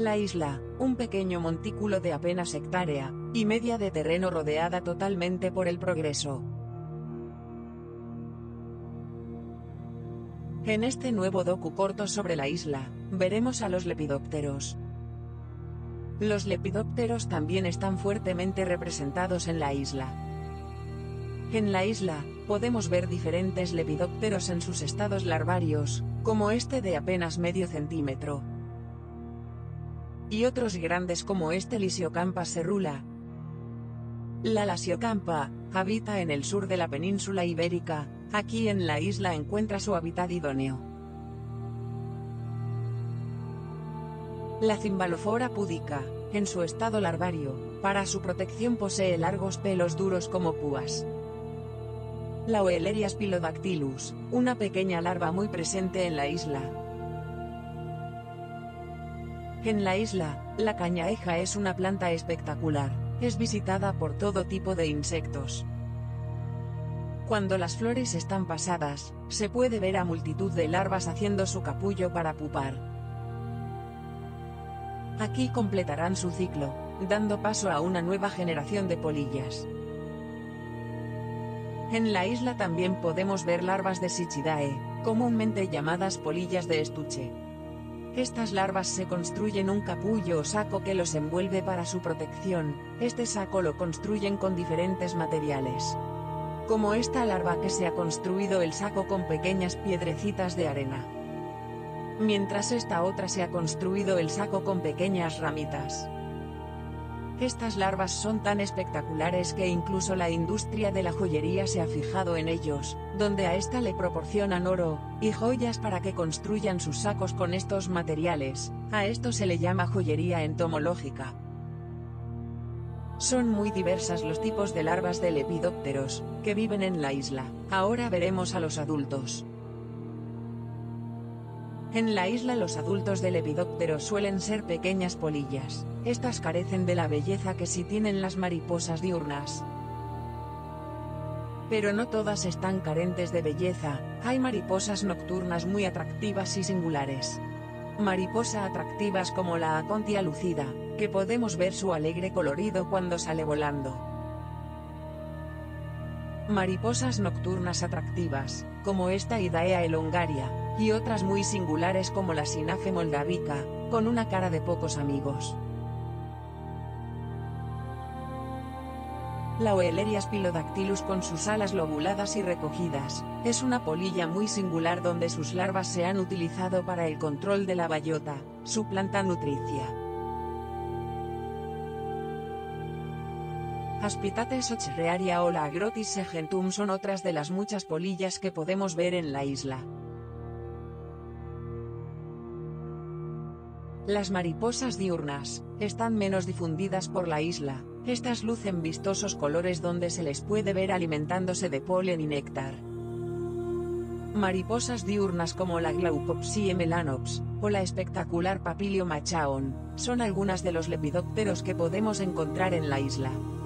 La isla, un pequeño montículo de apenas hectárea y media de terreno rodeada totalmente por el progreso. En este nuevo docu corto sobre la isla, veremos a los lepidópteros. Los lepidópteros también están fuertemente representados en la isla. En la isla, podemos ver diferentes lepidópteros en sus estados larvarios, como este de apenas medio centímetro. Y otros grandes como este Lisiocampa cerrula. La Lasiocampa habita en el sur de la península ibérica. Aquí en la isla encuentra su hábitat idóneo. La Cymbalofora pudica, en su estado larvario, para su protección posee largos pelos duros como púas. La Oeleria spilodactylus, una pequeña larva muy presente en la isla. En la isla, la cañaeja es una planta espectacular, es visitada por todo tipo de insectos. Cuando las flores están pasadas, se puede ver a multitud de larvas haciendo su capullo para pupar. Aquí completarán su ciclo, dando paso a una nueva generación de polillas. En la isla también podemos ver larvas de Sichidae, comúnmente llamadas polillas de estuche. Estas larvas se construyen un capullo o saco que los envuelve para su protección. Este saco lo construyen con diferentes materiales. Como esta larva que se ha construido el saco con pequeñas piedrecitas de arena. Mientras esta otra se ha construido el saco con pequeñas ramitas. Estas larvas son tan espectaculares que incluso la industria de la joyería se ha fijado en ellos, donde a esta le proporcionan oro y joyas para que construyan sus sacos con estos materiales. A esto se le llama joyería entomológica. Son muy diversas los tipos de larvas de lepidópteros que viven en la isla. Ahora veremos a los adultos. En la isla los adultos de lepidópteros suelen ser pequeñas polillas. Estas carecen de la belleza que sí tienen las mariposas diurnas. Pero no todas están carentes de belleza, hay mariposas nocturnas muy atractivas y singulares. Mariposa atractivas como la Acontia lucida, que podemos ver su alegre colorido cuando sale volando. Mariposas nocturnas atractivas, como esta Idaea elongaria, y otras muy singulares como la Sinafe moldavica, con una cara de pocos amigos. La Oeleria spilodactylus con sus alas lobuladas y recogidas, es una polilla muy singular donde sus larvas se han utilizado para el control de la bayota, su planta nutricia. Aspitates ochrearia o la Agrotis segentum son otras de las muchas polillas que podemos ver en la isla. Las mariposas diurnas están menos difundidas por la isla. Estas lucen vistosos colores donde se les puede ver alimentándose de polen y néctar. Mariposas diurnas como la Glaucopsie melanops, o la espectacular Papilio machaon, son algunas de los lepidópteros que podemos encontrar en la isla.